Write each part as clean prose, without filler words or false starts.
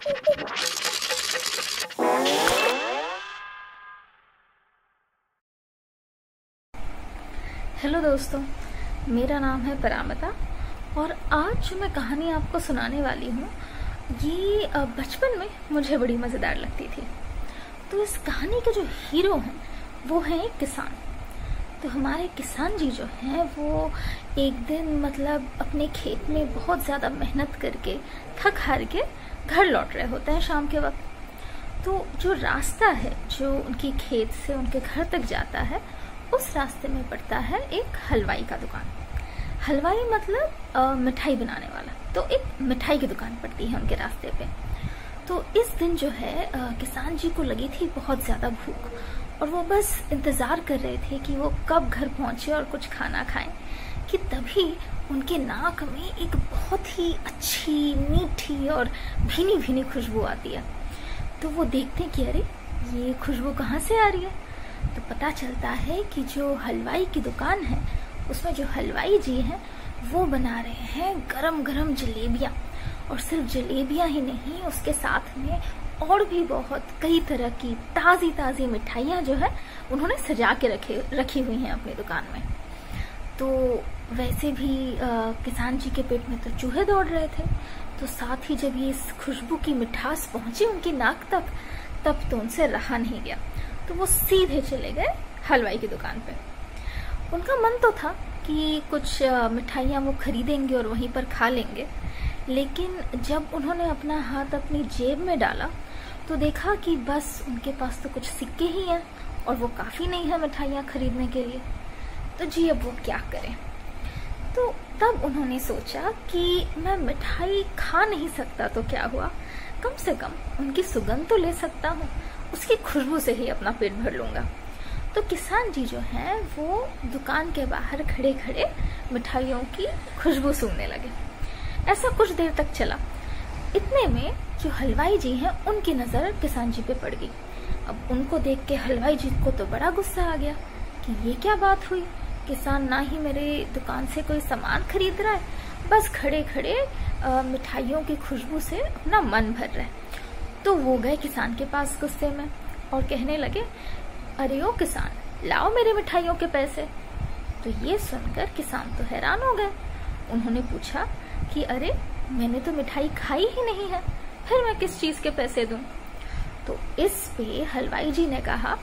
Hello दोस्तों, मेरा नाम है परामिता और आज जो मैं कहानी आपको सुनाने वाली हूँ ये बचपन में मुझे बड़ी मज़ेदार लगती थी। तो इस कहानी के जो हीरो हैं वो हैं एक किसान। तो हमारे किसान जी जो हैं वो एक दिन मतलब अपने खेत में बहुत ज़्यादा मेहनत करके थक हार के घर लौट रहे होते हैं शाम के वक्त। तो जो रास्ता है जो उनकी खेत से उनके घर तक जाता है उस रास्ते में पड़ता है एक हलवाई का दुकान। हलवाई मतलब मिठाई बनाने वाला। तो एक मिठाई की दुकान पड़ती है उनके रास्ते पे। तो इस दिन जो है किसान जी को लगी थी बहुत ज़्यादा भूख और वो बस इंतज़ार कर रहे थे कि वो कब घर पहुँचे और कुछ खाना खाएं कि तभी उनके नाक में एक बहुत ही अच्छी मीठी और भीनी भीनी खुशबू आती है। तो वो देखते हैं कि अरे ये खुशबू कहाँ से आ रही है। तो पता चलता है कि जो हलवाई की दुकान है उसमें जो हलवाई जी हैं वो बना रहे हैं गरम गरम जलेबियाँ। और सिर्फ जलेबियाँ ही नहीं, उसके साथ में और भी बहुत कई तरह की ताज़ी ताज़ी मिठाइयाँ जो है उन्होंने सजा के रखी हुई हैं अपनी दुकान में। तो वैसे भी किसान जी के पेट में तो चूहे दौड़ रहे थे। तो साथ ही जब ये इस खुशबू की मिठास पहुंची उनकी नाक तक तब तो उनसे रहा नहीं गया। तो वो सीधे चले गए हलवाई की दुकान पे। उनका मन तो था कि कुछ मिठाइयाँ वो खरीदेंगे और वहीं पर खा लेंगे, लेकिन जब उन्होंने अपना हाथ अपनी जेब में डाला तो देखा कि बस उनके पास तो कुछ सिक्के ही हैं और वो काफ़ी नहीं है मिठाइयाँ खरीदने के लिए। तो जी अब वो क्या करें। तो तब उन्होंने सोचा कि मैं मिठाई खा नहीं सकता तो क्या हुआ, कम से कम उनकी सुगंध तो ले सकता हूँ, उसकी खुशबू से ही अपना पेट भर लूँगा। तो किसान जी जो हैं वो दुकान के बाहर खड़े खड़े मिठाइयों की खुशबू सूंघने लगे। ऐसा कुछ देर तक चला। इतने में जो हलवाई जी हैं उनकी नज़र किसान जी पे पड़ गई। अब उनको देख के हलवाई जी को तो बड़ा गुस्सा आ गया कि ये क्या बात हुई, किसान ना ही मेरे दुकान से कोई सामान खरीद रहा है, बस खड़े खड़े मिठाइयों की खुशबू से अपना मन भर रहा है। तो वो गए किसान के पास गुस्से में और कहने लगे, अरे ओ किसान, लाओ मेरे मिठाइयों के पैसे। तो ये सुनकर किसान तो हैरान हो गए। उन्होंने पूछा कि अरे मैंने तो मिठाई खाई ही नहीं है, फिर मैं किस चीज़ के पैसे दूं। तो इस पे हलवाई जी ने कहा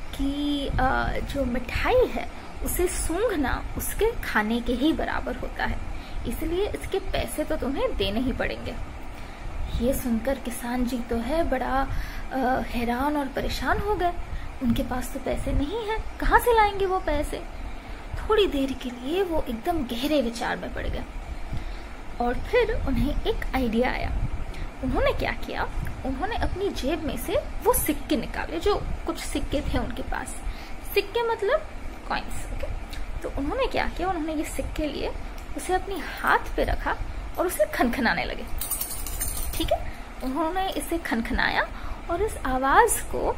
कि जो मिठाई है उसे सूंघना उसके खाने के ही बराबर होता है, इसलिए इसके पैसे तो तुम्हें देने ही पड़ेंगे। ये सुनकर किसान जी तो है बड़ा हैरान और परेशान हो गए। उनके पास तो पैसे नहीं हैं, कहाँ से लाएंगे वो पैसे। थोड़ी देर के लिए वो एकदम गहरे विचार में पड़ गए और फिर उन्हें एक आइडिया आया। उन्होंने क्या किया, उन्होंने अपनी जेब में से वो सिक्के निकाले, जो कुछ सिक्के थे उनके पास। सिक्के मतलब कॉइन्स। ओके। तो उन्होंने क्या किया, उन्होंने ये सिक्के लिए, उसे अपने हाथ पे रखा और उसे खनखनाने लगे। ठीक है, उन्होंने इसे खनखनाया और इस आवाज़ को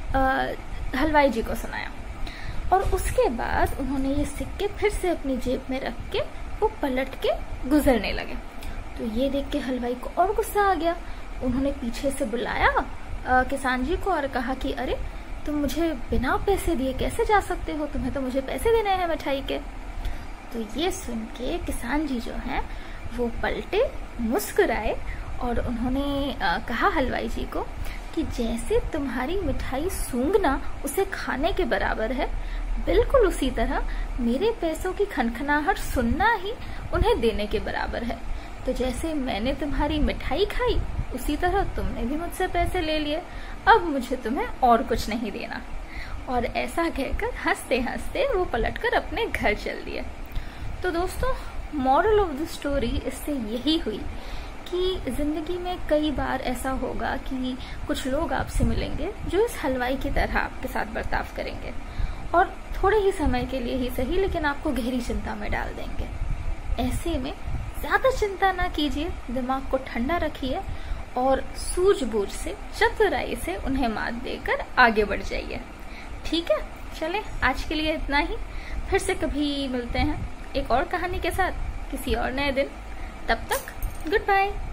हलवाई जी को सुनाया और उसके बाद उन्होंने ये सिक्के फिर से अपनी जेब में रख के वो पलट के गुजरने लगे। तो ये देख के हलवाई को और गुस्सा आ गया। उन्होंने पीछे से बुलाया किसान जी को और कहा कि अरे तुम मुझे बिना पैसे दिए कैसे जा सकते हो, तुम्हें तो मुझे पैसे देने हैं मिठाई के। तो ये सुन के किसान जी जो हैं वो पलटे, मुस्कुराए और उन्होंने कहा हलवाई जी को कि जैसे तुम्हारी मिठाई सूंघना उसे खाने के बराबर है, बिल्कुल उसी तरह मेरे पैसों की खनखनाहट सुनना ही उन्हें देने के बराबर है। तो जैसे मैंने तुम्हारी मिठाई खाई उसी तरह तुमने भी मुझसे पैसे ले लिए, अब मुझे तुम्हें और कुछ नहीं देना। और ऐसा कहकर हंसते हंसते वो पलटकर अपने घर चल दिए। तो दोस्तों, मॉरल ऑफ द स्टोरी इससे यही हुई कि जिंदगी में कई बार ऐसा होगा कि कुछ लोग आपसे मिलेंगे जो इस हलवाई की तरह आपके साथ बर्ताव करेंगे और थोड़े ही समय के लिए ही सही, लेकिन आपको गहरी चिंता में डाल देंगे। ऐसे में ज्यादा चिंता ना कीजिए, दिमाग को ठंडा रखिए और सूझबूझ से, चतुराई से उन्हें मात देकर आगे बढ़ जाइए। ठीक है, चलें आज के लिए इतना ही। फिर से कभी मिलते हैं एक और कहानी के साथ किसी और नए दिन। तब तक गुड बाय।